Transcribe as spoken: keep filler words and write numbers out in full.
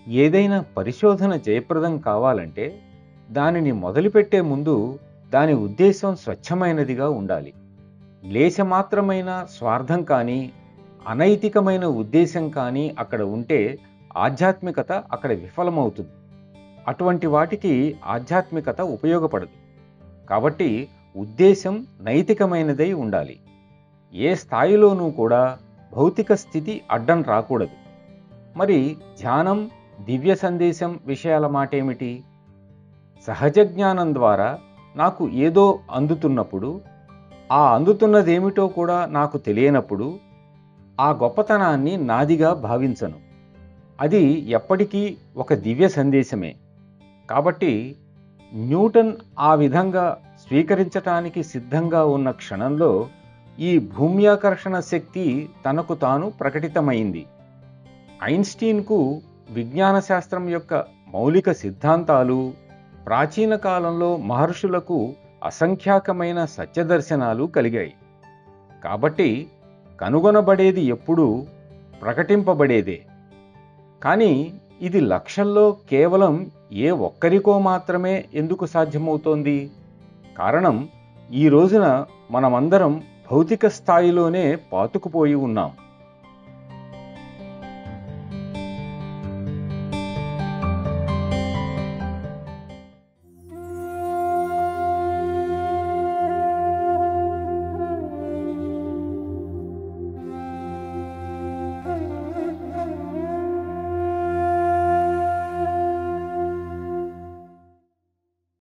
ఏదైనా పరిశోధన జయప్రదం కావాలంటే దానిని మొదలుపెట్టే ముందు దాని ఉద్దేశం స్వచ్ఛమైనదిగా ఉండాలి. లేశమాత్రమైన స్వార్థం కానీ అనైతికమైన ఉద్దేశం కానీ అక్కడ ఉంటే ఆధ్యాత్మికత అక్కడ విఫలమవుతుంది. అటువంటి వాటికి ఆధ్యాత్మికత ఉపయోగపడదు. కాబట్టి ఉద్దేశం నైతికమైనదై ఉండాలి. ఏ స్థాయిలోనూ కూడా భౌతిక స్థితి అడ్డం రాకూడదు. మరి ధ్యానం, దివ్య సందేశం విషయాల మాటేమిటి? సహజ జ్ఞానం ద్వారా నాకు ఏదో అందుతున్నప్పుడు, ఆ అందుతున్నదేమిటో కూడా నాకు తెలియనప్పుడు ఆ గొప్పతనాన్ని నాదిగా భావించను. అది ఎప్పటికీ ఒక దివ్య సందేశమే. కాబట్టి న్యూటన్ ఆ విధంగా స్వీకరించటానికి సిద్ధంగా ఉన్న క్షణంలో ఈ భూమ్యాకర్షణ శక్తి తనకు తాను ప్రకటితమైంది. ఐన్స్టీన్కు విజ్ఞాన శాస్త్రం యొక్క మౌలిక సిద్ధాంతాలు, ప్రాచీన కాలంలో మహర్షులకు అసంఖ్యాకమైన సత్యదర్శనాలు కలిగాయి. కాబట్టి కనుగొనబడేది ఎప్పుడూ ప్రకటింపబడేదే. కానీ ఇది లక్షల్లో కేవలం ఏ ఒక్కరికో మాత్రమే ఎందుకు సాధ్యమవుతోంది? కారణం, ఈ రోజున మనమందరం భౌతిక స్థాయిలోనే పాతుకుపోయి ఉన్నాం.